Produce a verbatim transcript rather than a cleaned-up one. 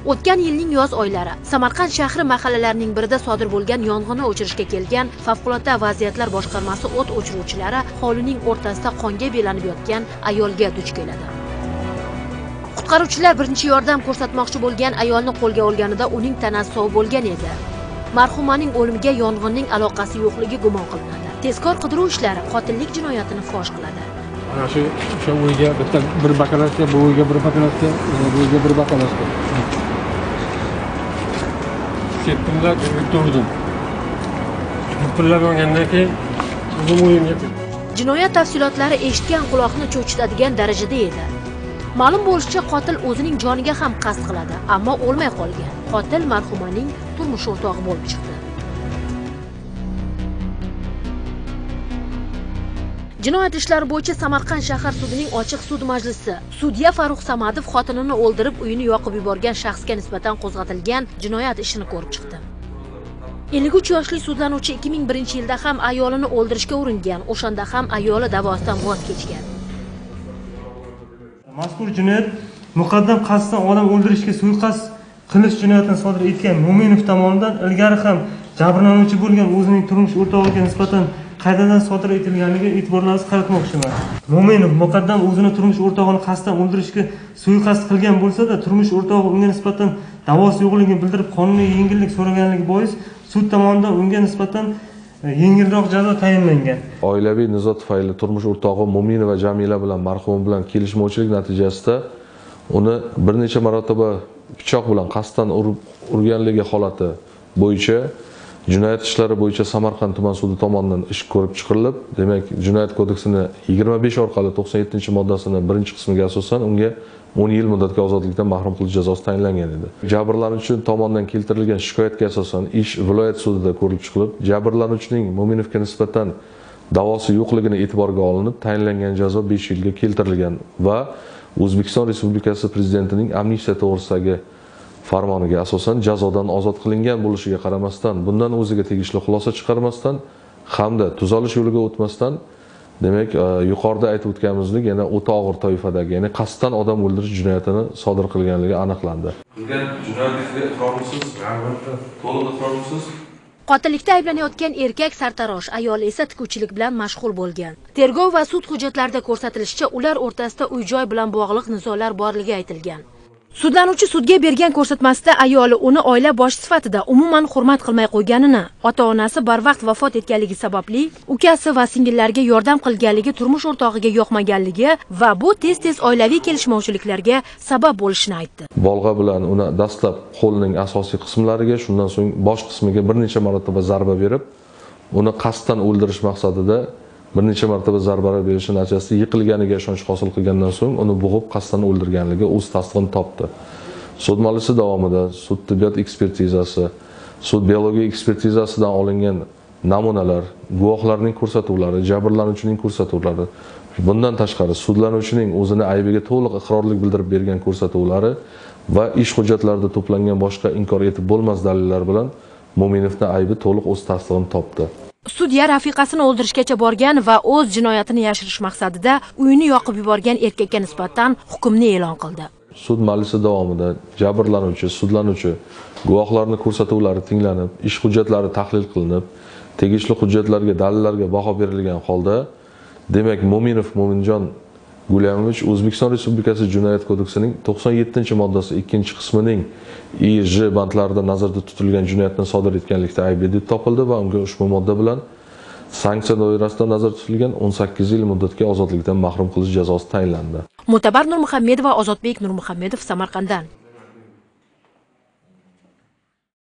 O'tgan yilning yoz oylari Samarqand shahri mahallalarining birida sodir bo'lgan yong'inni o'chirishga kelgan favqulodda vaziyatlar boshqarmasi o't o'chiruvchilari hovlining o'rtasida qonga belanib yotgan ayolga duch keladi. Qutqaruvchilar birinchi yordam ko'rsatmoqchi bo'lgan ayolni qo'lga olganida uning tanasi sog' bo'lgan edi. Marhumaning o'limiga yong'inning aloqasi yo'qligi gumon qilinadi. Tezkor qidiruv ishlari qotillik jinoyatini fosh qiladi. Mana shu o'sha uyga bitta bir bakalovka, bu uyga bir bakalovka, bu uyga bir bakalovka. Ketdimlar, turdim. Pullar olgandan keyin o'zim o'yimga ketdim. Jinoyat tafsilotlari eshitgan quloqni cho'chitadigan darajada edi. Ma'lum bo'lishicha, qotil o'zining joniga ham qasd qiladi, ammo o'lmay qolgan. Qotil marhumaning turmush o'rtog'i bo'lib chiqdi. Jinoyat ishlari bo'yicha Samarqand shahar sudining ochiq sud majlisi sudya Farruh Samadov xotinini o'ldirib, uyini yoqib yuborgan shaxsga nisbatan qo'zg'atilgan jinoyat ishini ko'rib chiqdi. ellik uch yoshli sudlanuvchi ikki ming birinchi yilda ham ayolini o'ldirishga uringan, o'shanda ham ayoli davosidan voz kechgan. Mazkur jinoyat muqaddam qasddan odam o'ldirishga suiqasd qilish jinoyatini sodir etgan Mo'minov tomonidan ilgari ham jabrlanuvchi bo'lgan o'zining turmush o'rtog'iga nisbatan qaytadan sodir etilganiga e'tiborlaringizni qaratmoqchiman. Mo'minov muqaddam o'zini turmush o'rtog'ini qasddan o'ldirishga suiqasd qilgan bo'lsa-da, turmush o'rtog'i unga nisbatan da'vosi yo'qligini bildirib, qonuniy yengillik so'raganligi bois sud tomonidan unga nisbatan yengilroq jazo tayinlangan. Oilaviy nizo tufayli turmush o'rtog'i Mo'minova Jamila bilan marhum bilan kelishmovchilik natijasida uni bir necha marotaba pichoq bilan qasddan urganligi holati bo'yicha Jinoyat ishlari bo'yicha Samarqand tuman sudi tomonidan ish ko'rib chiqarilib, demak, Jinoyat kodeksining yigirma besh orqali to'qson yettinchi moddasining birinchi qismiga asosan unga o'n yil muddatga ozodlikdan mahrum qilish jazosi tayinlangan edi. Jabrlanuvchi tomonidan keltirilgan shikoyatga asosan ish viloyat sudida ko'rib chiqilib, jabrlanuvchining Mo'minovga nisbatan da'vosi yo'qligini e'tiborga olinib, tayinlangan jazo besh yilga keltirilgan va O'zbekiston Respublikasi Prezidentining amnistiya to'g'risidagi farmoniga asosan jazodan ozod qilingan bo'lishiga qaramasdan, bundan o'ziga tegishli xulosa chiqarmasdan hamda tuzalish yo'liga o'tmasdan, demak, yuqorida aytib o'tganimizdek, yana o'ta og'ir toifadagi, ya'ni qasddan odam o'ldirish jinoyatini sodir qilganligi aniqlandi. Qilgan jinoyatingizga iqrormisiz? Albatta. To'liq iqrormisiz? Qotillikda ayblanayotgan erkak sartarosh, ayol esa tikuvchilik bilan mashg'ul bo'lgan. Tergov va sud hujjatlarida ko'rsatilishicha, ular o'rtasida uy-joy bilan bog'liq nizolar borligi aytilgan. Sudlanuvchi sudga bergan ko'rsatmasida ayoli uni oila bosh sifatida umuman hurmat qilmay qo'yganini, ota-onasi barvaqt vafot etganligi sababli ukasi va singillariga yordam qilganligi turmush o'rtog'iga yoqmaganligi va bu tez-tez oilaviy kelishmovchiliklarga sabab bo'lishini aytdi. Bolg'a bilan uni dastlab qo'lining asosiy qismlariga, shundan so'ng bosh qismiga bir necha marotaba zarba berib, uni qasddan o'ldirish maqsadida bir necha marotaba zarbalar berishi natijasida yiqilganiga ishonch hosil qilgandan so'ng uni bo'g'ib qasddan o'ldirganligi o'z tasdig'ini topdi. Sud majlisi davomida sud tibbiyot ekspertizasi, sud biologiya ekspertizasidan olingan namunalar, guvohlarning ko'rsatuvlari, jabrlanuvchining ko'rsatuvlari, bundan tashqari sudlanuvchining o'zini aybiga to'liq iqrorlik bildirib bergan ko'rsatuvlari va ish hujjatlarida to'plangan boshqa inkor etib bo'lmas dalillar bilan Mo'minovning aybi to'liq o'z tasdig'ini topdi. Sudya rafiqasini o'ldirishgacha borgan va o'z jinoyatini yashirish maqsadida uyini yoqib yuborgan erkakka nisbatan hukmni e'lon qildi. Sud majlisi davomida jabrlanuvchi, sudlanuvchi guvohlarning ko'rsatuvlari tinglanib, ish hujjatlari tahlil qilinib, tegishli hujjatlarga, dalillarga baho berilgan holda, demak, Mo'minov Mo'minjon Gulyamovich O'zbekiston Respublikasi Jinoyat kodeksining to'qson yettinchi moddasi ikkinchi qismining I J bandlarida nazarda tutilgan jinoyatni sodir etganlikda aybli deb topildi va unga ushbu modda bilan sanksiya doirasida nazarda tutilgan o'n sakkiz yil muddatga ozodlikdan mahrum qilish jazosi tayinlandi. Mo'tabar Nurmuhammedova, Ozodbek Nurmuhammedov, Samarqanddan.